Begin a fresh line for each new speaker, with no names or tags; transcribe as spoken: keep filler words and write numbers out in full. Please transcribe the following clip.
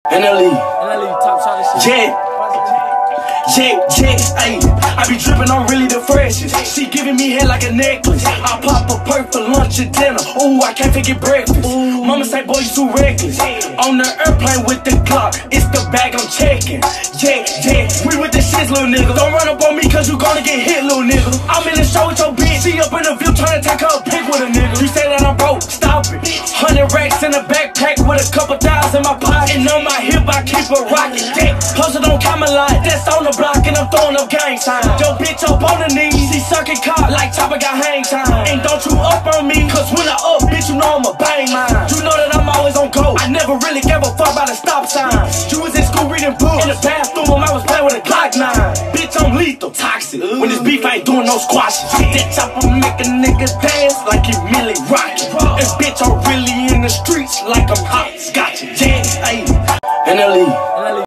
N L E.
N L E, top shot of shit.
Yeah. Yeah, yeah, ayy. I be drippin', I'm really the freshest. She giving me head like a necklace. I pop a perk for lunch and dinner. Ooh, I can't forget breakfast. Ooh. Mama say, boy, you too reckless. On the airplane with the Glock, it's the bag I'm checking. Yeah, yeah, we with the shits, little nigga. Don't run up on me, cause you gonna get hit, little nigga. I'm in the show with your bitch. She up in the view trying to take her a pic with a nigga. You say that I'm broke, stop it. Hundred racks in a backpack with a couple thousand in my pocket. And on my hip, I keep a rocket. Yeah, hustle don't come a lot. That's on the block and I'm throwing up gang signs. Yo, bitch up on the knees, she sucking cock like Chopper got hang time. And don't you up on me, cause when I up, bitch, you know I'ma bang mine. You know that I'm always on go. I never really gave a fuck about a stop sign. You was in school reading books. In the bathroom, I was playing with a Glock nine. Bitch, I'm lethal, toxic. When this beef, I ain't doing no squashes. That chopper make a nigga dance like he really rockin'. And bitch, I'm really in the streets like I'm hot scotch. Yeah, ayy. N L E.